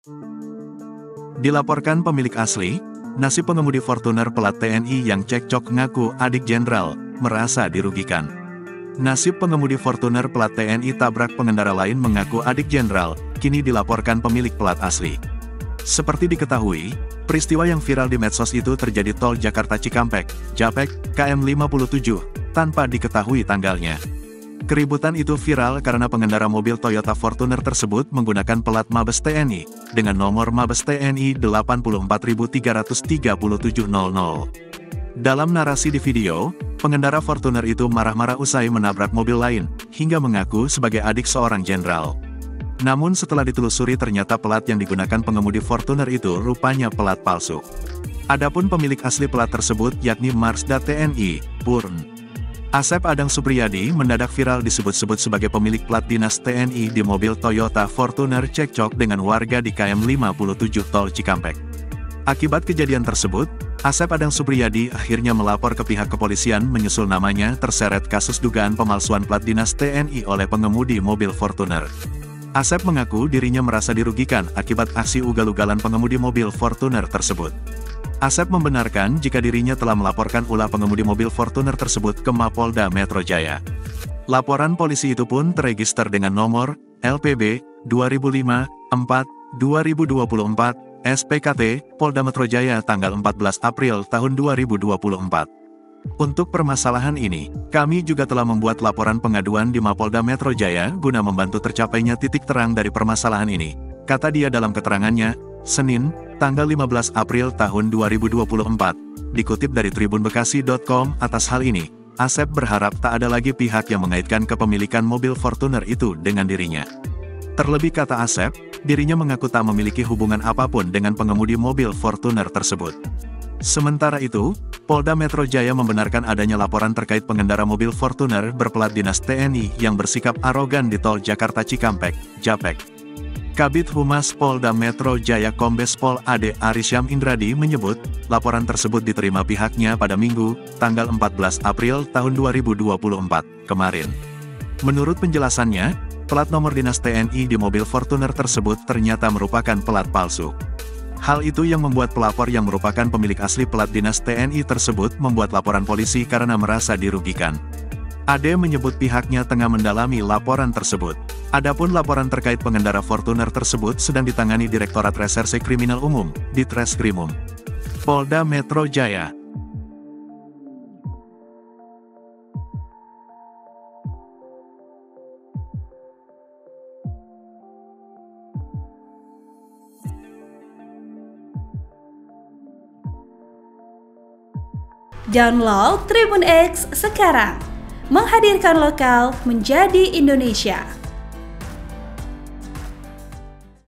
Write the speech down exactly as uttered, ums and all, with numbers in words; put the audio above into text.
Dilaporkan pemilik asli, nasib pengemudi Fortuner pelat T N I yang cekcok ngaku adik jenderal, merasa dirugikan. Nasib pengemudi Fortuner pelat T N I tabrak pengendara lain mengaku adik jenderal, kini dilaporkan pemilik pelat asli. Seperti diketahui, peristiwa yang viral di medsos itu terjadi tol Jakarta Cikampek, Japek, K M lima puluh tujuh, tanpa diketahui tanggalnya. Keributan itu viral karena pengendara mobil Toyota Fortuner tersebut menggunakan pelat Mabes T N I, dengan nomor Mabes T N I delapan empat tiga tiga tujuh nol nol. Dalam narasi di video, pengendara Fortuner itu marah-marah usai menabrak mobil lain, hingga mengaku sebagai adik seorang jenderal. Namun setelah ditelusuri ternyata pelat yang digunakan pengemudi Fortuner itu rupanya pelat palsu. Adapun pemilik asli pelat tersebut yakni Marsda T N I, Purn. Asep Adang Supriyadi mendadak viral disebut-sebut sebagai pemilik plat dinas T N I di mobil Toyota Fortuner cekcok dengan warga di K M lima puluh tujuh Tol Cikampek. Akibat kejadian tersebut, Asep Adang Supriyadi akhirnya melapor ke pihak kepolisian menyusul namanya terseret kasus dugaan pemalsuan plat dinas T N I oleh pengemudi mobil Fortuner. Asep mengaku dirinya merasa dirugikan akibat aksi ugal-ugalan pengemudi mobil Fortuner tersebut. Asep membenarkan jika dirinya telah melaporkan ulah pengemudi mobil Fortuner tersebut ke Mapolda Metro Jaya. Laporan polisi itu pun terregister dengan nomor L P B dua ribu lima empat dua ribu dua puluh empat S P K T Polda Metro Jaya tanggal empat belas April tahun dua ribu dua puluh empat. Untuk permasalahan ini, kami juga telah membuat laporan pengaduan di Mapolda Metro Jaya guna membantu tercapainya titik terang dari permasalahan ini, kata dia dalam keterangannya, Senin, tanggal lima belas April tahun dua ribu dua puluh empat. Dikutip dari tribun bekasi titik com, atas hal ini, Asep berharap tak ada lagi pihak yang mengaitkan kepemilikan mobil Fortuner itu dengan dirinya. Terlebih kata Asep, dirinya mengaku tak memiliki hubungan apapun dengan pengemudi mobil Fortuner tersebut. Sementara itu, Polda Metro Jaya membenarkan adanya laporan terkait pengendara mobil Fortuner berplat dinas T N I yang bersikap arogan di tol Jakarta Cikampek, Japek. Kabid Humas Polda Metro Jaya Kombes Pol Ade Arisyam Indradi menyebut, laporan tersebut diterima pihaknya pada Minggu, tanggal empat belas April tahun dua ribu dua puluh empat, kemarin. Menurut penjelasannya, plat nomor dinas T N I di mobil Fortuner tersebut ternyata merupakan pelat palsu. Hal itu yang membuat pelapor yang merupakan pemilik asli plat dinas T N I tersebut membuat laporan polisi karena merasa dirugikan. Ade menyebut pihaknya tengah mendalami laporan tersebut. Adapun laporan terkait pengendara Fortuner tersebut sedang ditangani Direktorat Reserse Kriminal Umum, Ditreskrimum Polda Metro Jaya. Download Tribun X sekarang, menghadirkan lokal menjadi Indonesia.